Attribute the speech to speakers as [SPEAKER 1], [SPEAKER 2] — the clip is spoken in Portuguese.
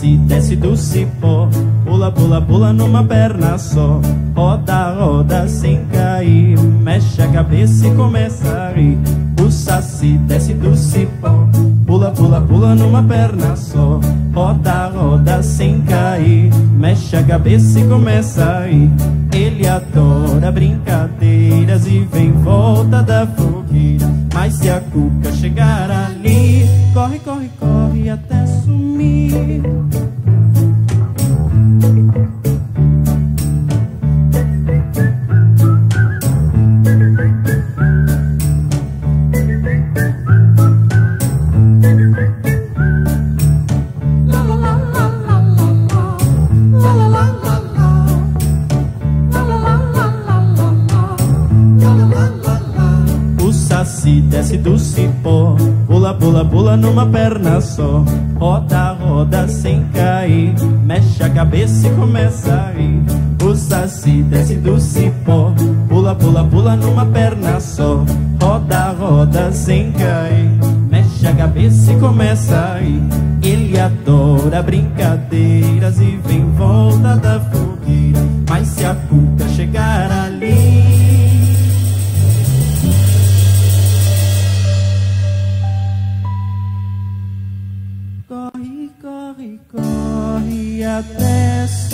[SPEAKER 1] Saci desce do cipó, pula, pula, pula numa perna só. Roda, roda sem cair, mexe a cabeça e começa a rir. O Saci desce do cipó, pula, pula, pula numa perna só. Roda, roda sem cair, mexe a cabeça e começa a rir. Ele adora brincadeiras e vem em volta da fogueira. Mas se a Cuca chegar ali, corre, corre, corre até sumir. Saci desce do cipó, pula, pula, pula numa perna só. Roda, roda sem cair, mexe a cabeça e começa a rir. O Saci desce do cipó, pula, pula, pula numa perna só. Roda, roda sem cair, mexe a cabeça e começa a rir. Ele adora brincadeiras e vem em volta da fogueira. Mas se a Cuca chegar ali, corre, corre, corre até